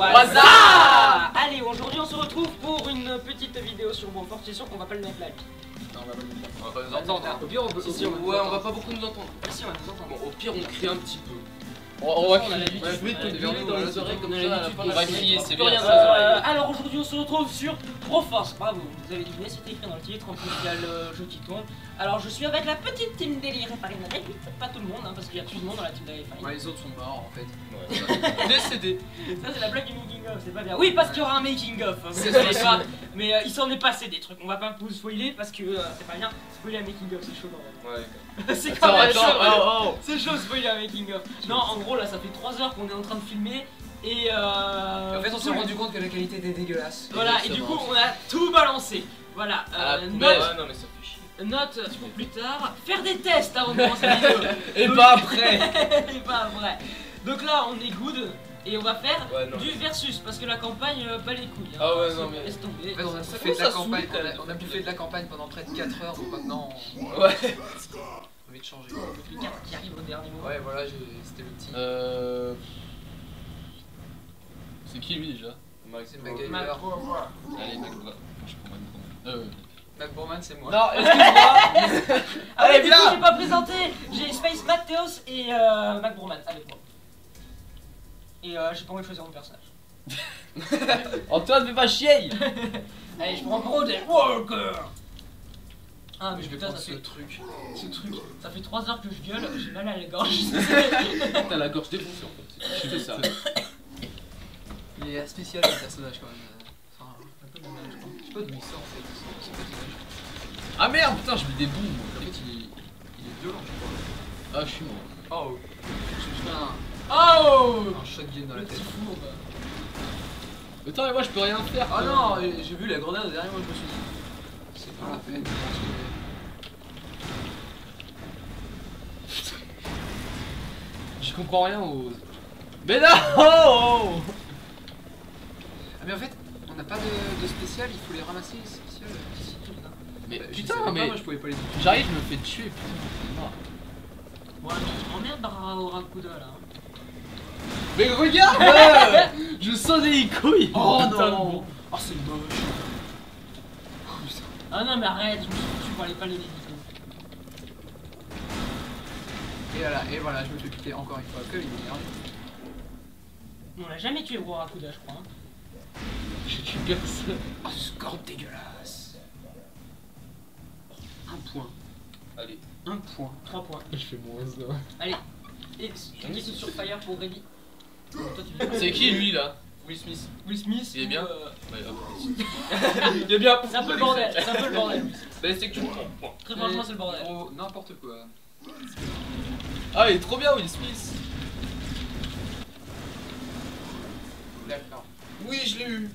What's up? Allez, aujourd'hui on se retrouve pour une petite vidéo sur Broforce. C'est sûr qu'on va pas le mettre live. Non, on va pas nous entendre. Au pire, on peut. Si, ouais, on va pas beaucoup nous entendre. Ah si, on va nous entendre. Bon, au pire, on crie un petit peu. On va On a l'habitude. crier. Je vais te gueuler dans les oreilles comme ça. On va crier, c'est bien. Alors aujourd'hui on se retrouve sur Broforce. Bravo, vous avez deviné, c'était écrit dans le titre. En plus il y a le jeu qui tourne. Alors je suis avec la petite team délire Farine Réduite. Pas tout le monde, hein, parce qu'il y a tout le monde dans la team délire Farine. Ouais, les autres sont morts en fait. Décédé. Ça c'est la blague du making of, c'est pas bien. Oui, parce qu'il y aura un making of. Vous C'est savez ça. pas, mais il s'en est passé des trucs. On va pas vous spoiler parce que c'est pas bien. Spoiler un making of, c'est chaud quand même. Ouais. C'est quand même chaud. oh. C'est chaud spoiler un making of. Non, en gros là ça fait 3 heures qu'on est en train de filmer et En fait, on s'est rendu compte que la qualité était dégueulasse. voilà, et du coup on a tout balancé. Voilà, Ouais, non, mais ça fait chier. note pour plus tard, faire des tests avant de commencer la vidéo. Et pas après. Et pas vrai. Donc là on est good et on va faire Ouais, non. du versus parce que la campagne pas les couilles. Ah ouais, Ça, non, mais- laisse tomber. En fait, on a Ça bouffé de la commence à campagne. saouler, quand même. On a bouffé de la campagne pendant près de 4 heures, donc maintenant on Ouais. va vite changer. Les cartes qui arrivent au dernier moment. Ouais, voilà, c'était le petit. C'est qui lui déjà? C'est Mac- MacGyver. Allez, mec, je prends même MacBourman, c'est moi. Non, excuse-moi. Ah ouais, Allez, du coup, viens. j'ai pas présenté. J'ai Space Matteos et MacBourman avec moi. Et j'ai pas envie de choisir mon personnage. Antoine, fais pas chier. Allez, je prends Bro des Walker. Ah, mais Je vais putain, prendre ça ce fait, truc. ça fait 3 heures que je gueule, j'ai mal à la gorge. T'as la gorge défoncée en fait. C'est ça. Il est spécial le personnage quand même. Enfin, un peu mon âge, je crois. Je sais pas d'où il sort en fait. C'est pas d'image. Ah merde, putain, je mets des booms. En fait, il est violent, je crois. Ah, je suis mort. Oh, je fais Oh, un shotgun dans le la petit tête. fourbe. Attends, mais moi je peux rien faire. Ah quoi. non, j'ai vu la grenade derrière moi, je me suis dit. C'est pas la peine. Je comprends rien aux. Mais non. Oh Ah, mais en fait, on n'a pas de spécial, il faut les ramasser les spéciales. mais Je savais putain, pas, mais moi je pouvais pas les toucher. j'arrive, je me fais tuer. Putain. Ouais, mais je m'emmerde Barracuda là. Mais regarde, je sens des couilles. Oh Putain, non. bon. Oh, c'est moche. Oh putain. Ah non, mais arrête, je me suis foutu par les palais des Et voilà, je me fais piquer encore une fois. Que il est énervé. On l'a jamais tué Barracuda, je crois. Hein. Je tue personne. Oh, ce score dégueulasse. Un point. Allez. Un point. 3 points. Je fais moins ça. Allez, et tu dis tout sur Fire pour Reddy. Toi, tu dis- C'est qui lui là? Will Smith. Will Smith. Il est ou, bien Ouais, hop. Il est bien. C'est un peu le bordel, c'est un peu le bordel. Bah, c'est que tu me trompes. Très franchement, c'est le bordel. Gros, n'importe quoi. Ah, il est trop bien Will Smith. D'accord. Oui, je l'ai eu.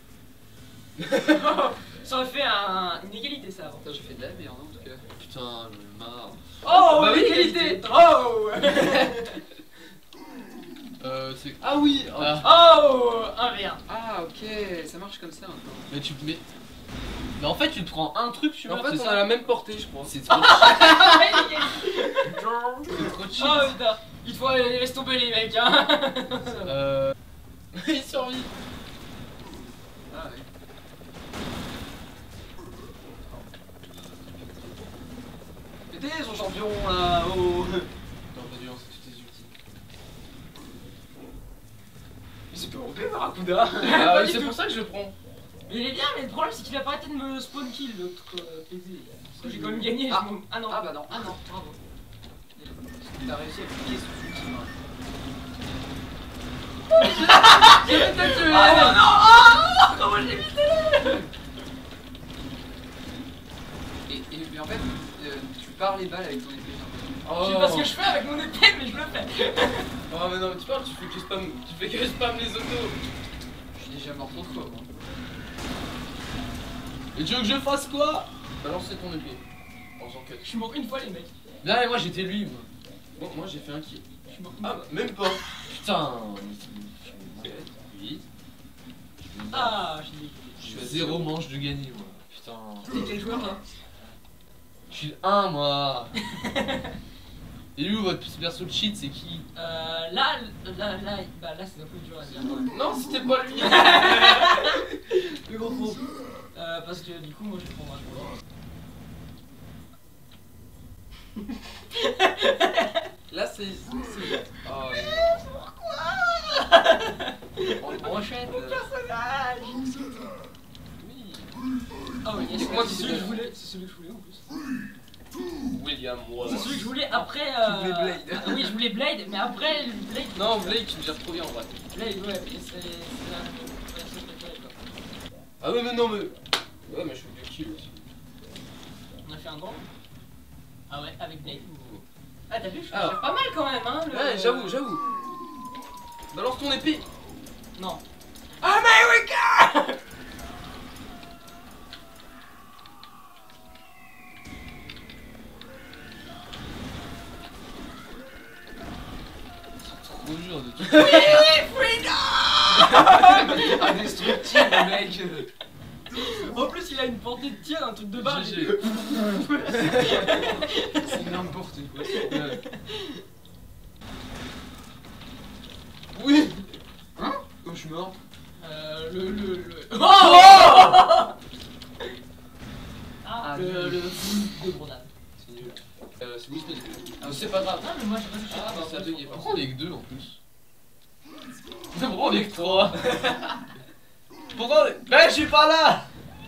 Ça aurait fait une égalité ça avant. Putain, j'ai fait de la merde en tout cas. Putain, j'en ai marre. Oh, Bah oui, égalité. Oh. C'est. Ah oui. Ah. Oh, 1v1. Ah, ok, ça marche comme ça maintenant. Mais tu. Mais en fait, tu te prends un truc, tu vois. En fait, c'est on ça. a la même portée, je crois. C'est trop. Oh C'est trop cheap. putain, il faut aller laisse tomber les mecs hein. Il survit. Ah ouais. Mettez son champion là. Oh. Attends, vas-y, lance tous tes ultis. Mais c'est pas OP Barracuda. Pas Ah, du c'est tout. pour ça que je le prends. Mais il est bien, mais le problème c'est qu'il a pas arrêté de me spawn kill l'autre PZ. Parce que j'ai quand même gagné. Ah. je m'en- ah non. Ah bah non. Ah non, bravo. T'as réussi à piquer ce ultime. Ah non, non, oh, comment je l'ai évité. Et en fait, tu pars les balles avec ton épée. Je sais pas ce que je fais avec mon épée, mais je le fais. Oh, mais non, mais tu parles, tu fais que spam les autos. Je suis déjà mort trop de fois moi. Et tu veux que je fasse quoi? Balance ton épée. En faisant cut. Je suis mort une fois les mecs. Là, moi j'étais lui, moi. Bon, moi j'ai fait un kill. Je suis mort une Ah, fois. même pas. Putain. Oui. Ah, je l'ai. Je suis à 0 manche de gagner, moi. Putain. T'es quel joueur là? Je suis le 1, moi. Et où votre perso de cheat, c'est qui? Là, c'est un peu dur à dire. Non, c'était pas lui. Le gros faux. Parce que du coup, moi je vais prendre un gros. Là, c'est. Oh, On les brochettes. Personnage. oui. Ah oui, C'est moi qui c'est suis celui que je là. voulais. C'est celui que je voulais en plus. William Wallace. C'est celui que je voulais après. Tu voulais Blade. Oui, je voulais Blade, mais après Blade. Non, Blake, tu me gères trop bien en vrai. Blade, ouais, et c'est la version préférée quoi. Ah ouais, mais non, mais. Ouais, mais je fais du kill aussi. On a fait un grand. Ah ouais, avec Blade. Ah, t'as vu, je fais Ah. pas mal quand même, hein. Ouais, j'avoue. Balance ton épée. Non. America. Trop dur de tout. Indestructible, mec. En plus, il a une portée de tir, un truc de balle. GG. C'est n'importe quoi. Ouais. Oui. Hein? Comme je suis mort. Oh Ah, le de grenade. C'est nul. C'est Will Smith. Ah, c'est pas grave. Ah, mais moi j'ai pas touché. Ah, bah, ça a bugué. Pourquoi on est que 2 en plus? Pourquoi on est que 3? Pourquoi on est... Ben je suis pas là!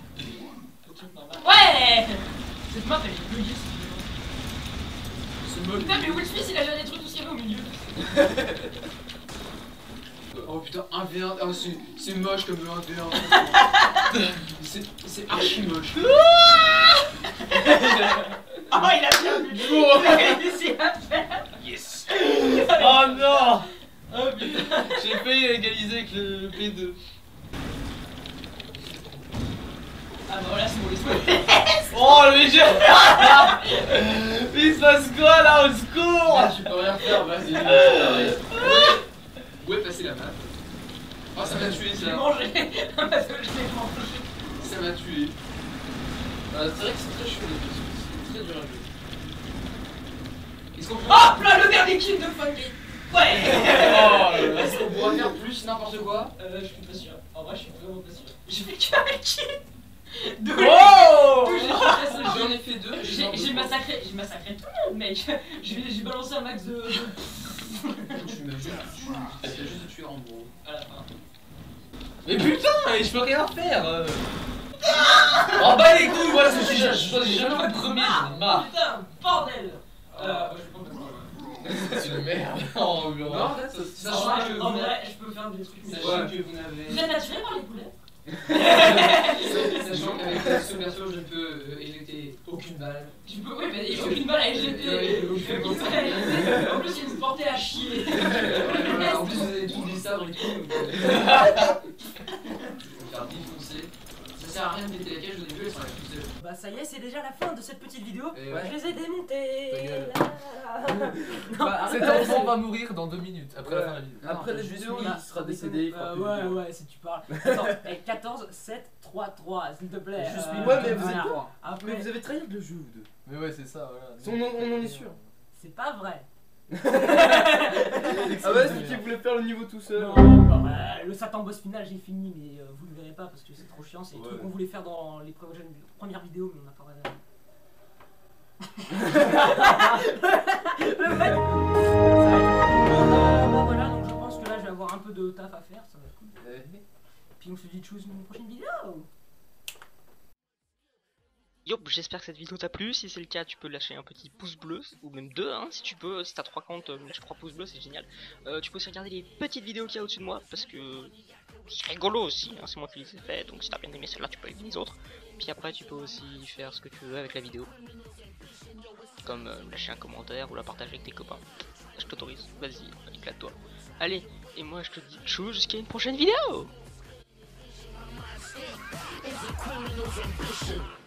Ouais. Cette map elle est buggée. C'est moche. Putain, mais Will Smith il a déjà des trucs aussi au milieu. Oh putain, 1v1. Oh, c'est moche comme le 1v1. C'est archi moche. Ah, il a bien vu. Il a réussi à faire. Yes! Oh non! Oh putain. J'ai failli égaliser avec le P2. Ah bah voilà, c'est bon, laisse-moi. Oh le jeu! Il se passe quoi là au secours? Ah, tu peux rien faire, vas-y. Où est passée la map? Oh, ça m'a tué Je l'ai ça. mangé. Parce que je l'ai mangé. Ça m'a tué. C'est vrai que c'est très chaud les bisous. C'est très dur à jouer. Est-ce qu'on peut... Hop là, le dernier kill de Funky. Ouais. Est-ce qu'on pourra faire plus n'importe quoi? Je suis pas sûr. En vrai, je suis vraiment pas sûr. J'ai fait qu'un kill. Deux. Oh! J'en ai fait 2. J'ai massacré tout le monde, mec. J'ai balancé un max de. Tu me juste de tuer en gros. À la fin. Mais putain, je peux rien faire! Oh bah les couilles, voilà ce que je choisis jamais le premier, j'en ai marre! Putain, bordel. Je vais pas me C'est une merde! Oh Non, non! arrête, sachant que En vrai, je peux faire des trucs. sachant que vous n'avez... Vous êtes attiré par les poulets? Sachant qu'avec ce perso, je ne peux éjecter aucune balle. Tu peux, oui, mais il faut une balle à éjecter. Aucune balle à éjecter. En plus, il y a une portée à chier. Voilà, en plus, vous avez tous des sabres et tout. Donc, faut faire défoncer. Ça sert à rien de péter la cage au début, elle sera toute seule. Bah ça y est, c'est déjà la fin de cette petite vidéo. Et ouais. Je les ai démontés. Ta gueule. Cet enfant va mourir dans 2 minutes après la fin de la vidéo. Après la vidéo, il sera décédé. il fera plus de Ouais, vidéo. ouais, si tu parles. Attends, 14, 7, 3, 3, s'il te plaît. Je suis- Ouais, mais vous voilà. êtes quoi? Après, Mais vous avez trahi le jeu, vous deux. Mais ouais, c'est ça, voilà. On en est sûr. c'est pas vrai. Ah ouais, c'est qui voulait faire le niveau tout seul. Non, bah, le Satan boss final, j'ai fini, mais vous le verrez pas parce que c'est trop chiant. C'est le truc qu'on voulait faire dans les premières vidéos, mais on n'a pas réussi. Le mec. Bah voilà, donc je pense que là je vais avoir un peu de taf à faire, ça va être cool. Puis on se dit tchuss une prochaine vidéo. Yo, j'espère que cette vidéo t'a plu. Si c'est le cas, tu peux lâcher un petit pouce bleu, ou même 2, hein, si tu peux. Si t'as 3 comptes, lâche 3 pouces bleus, c'est génial. Tu peux aussi regarder les petites vidéos qu'il y a au-dessus de moi, parce que c'est rigolo aussi, hein, c'est moi qui les ai fait. Donc si t'as bien aimé celle-là, tu peux aimer les autres. Puis après, tu peux aussi faire ce que tu veux avec la vidéo. Comme lâcher un commentaire ou la partager avec tes copains. Je t'autorise, vas-y, éclate-toi. Allez, et moi je te dis tchou jusqu'à une prochaine vidéo.